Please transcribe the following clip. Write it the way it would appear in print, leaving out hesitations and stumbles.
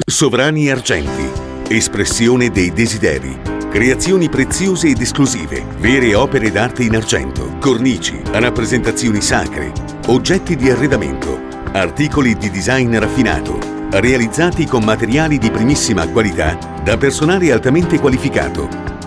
Sovrani argenti, espressione dei desideri, creazioni preziose ed esclusive, vere opere d'arte in argento, cornici, rappresentazioni sacre, oggetti di arredamento, articoli di design raffinato, realizzati con materiali di primissima qualità da personale altamente qualificato.